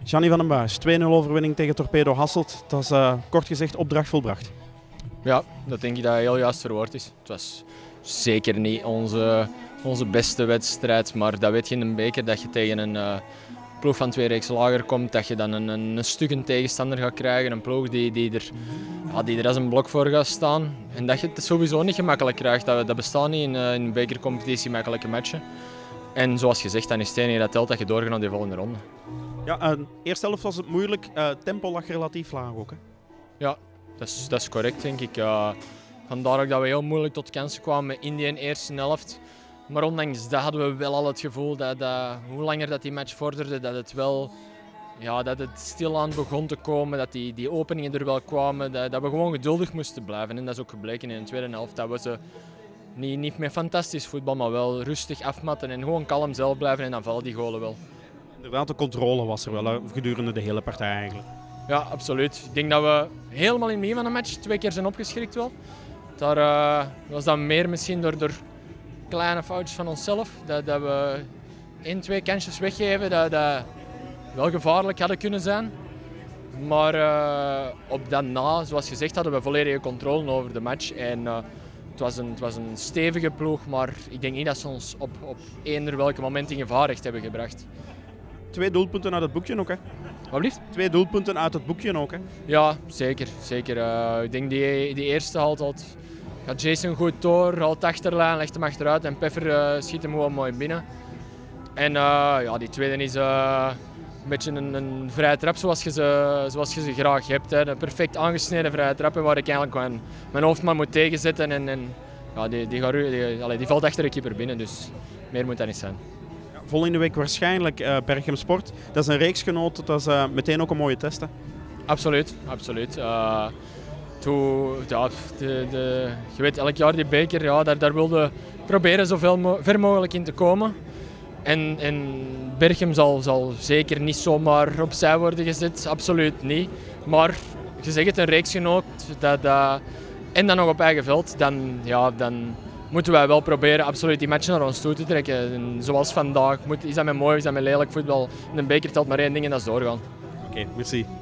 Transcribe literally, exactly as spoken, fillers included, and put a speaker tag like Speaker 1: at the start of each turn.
Speaker 1: Gianni van den Buis, twee nul overwinning tegen Torpedo Hasselt. Dat is uh, kort gezegd opdracht volbracht.
Speaker 2: Ja, dat denk ik dat heel juist verwoord is. Het was zeker niet onze, onze beste wedstrijd, maar dat weet je in een beker dat je tegen een uh, ploeg van twee reeks lager komt, dat je dan een, een, een stuk een tegenstander gaat krijgen, een ploeg die, die, er, ja, die er als een blok voor gaat staan. En dat je het sowieso niet gemakkelijk krijgt, dat, dat bestaat niet in, uh, in een bekercompetitie, makkelijke matchen. En zoals gezegd, dan is het enige dat telt dat je doorgaat naar de volgende ronde.
Speaker 1: Ja, uh, eerste helft was het moeilijk, uh, tempo lag relatief laag ook. Hè?
Speaker 2: Ja, dat is, dat is correct denk ik. Uh, vandaar ook dat we heel moeilijk tot kansen kwamen in die eerste helft. Maar ondanks dat hadden we wel al het gevoel dat, dat hoe langer dat die match vorderde, dat het wel ja, dat het stilaan begon te komen, dat die, die openingen er wel kwamen, dat, dat we gewoon geduldig moesten blijven. En dat is ook gebleken in de tweede helft. Dat we ze niet, niet met fantastisch voetbal, maar wel rustig afmatten en gewoon kalm zelf blijven en dan vallen die golen wel.
Speaker 1: Inderdaad, de controle was er wel hè, gedurende de hele partij eigenlijk.
Speaker 2: Ja, absoluut. Ik denk dat we helemaal in het begin van de match twee keer zijn opgeschrikt wel. Daar uh, was dat meer misschien door, door kleine foutjes van onszelf. Dat, dat we één, twee kansjes weggeven dat, dat wel gevaarlijk hadden kunnen zijn. Maar uh, op daarna, zoals gezegd, hadden we volledige controle over de match. En, uh, het, was een, het was een stevige ploeg, maar ik denk niet dat ze ons op, op eender welke moment in gevaar echt hebben gebracht.
Speaker 1: Twee doelpunten uit het boekje ook, hè?
Speaker 2: Wat blieft?
Speaker 1: Twee doelpunten uit het boekje ook, hè?
Speaker 2: Ja, zeker. zeker. Uh, ik denk die, die eerste haalt, haalt, gaat Jason goed door, haalt de achterlijn, legt hem achteruit en Peffer uh, schiet hem gewoon mooi binnen. En uh, ja, die tweede is uh, een beetje een, een vrije trap zoals je ze, zoals je ze graag hebt. Hè. Een perfect aangesneden vrije trap waar ik eigenlijk mijn, mijn hoofdman moet tegenzetten. En, en ja, die, die, gaat, die, allee, die valt achter de keeper binnen, dus meer moet dat niet zijn.
Speaker 1: Volgende week waarschijnlijk uh, Berchem Sport. Dat is een reeksgenoot, dat is uh, meteen ook een mooie test. Hè?
Speaker 2: Absoluut, absoluut. Uh, toe, ja, de, de, je weet elk jaar die beker, ja, daar, daar wilde proberen zoveel mo ver mogelijk in te komen. En, en Berchem zal, zal zeker niet zomaar opzij worden gezet, absoluut niet. Maar je zegt het, een reeksgenoot dat, dat, en dan nog op eigen veld, dan, ja, dan moeten wij wel proberen absoluut die matchen naar ons toe te trekken. En zoals vandaag, moet, is dat met mooi, is dat met lelijk voetbal. In een beker telt maar één ding en dat is doorgaan.
Speaker 1: Oké, okay, merci.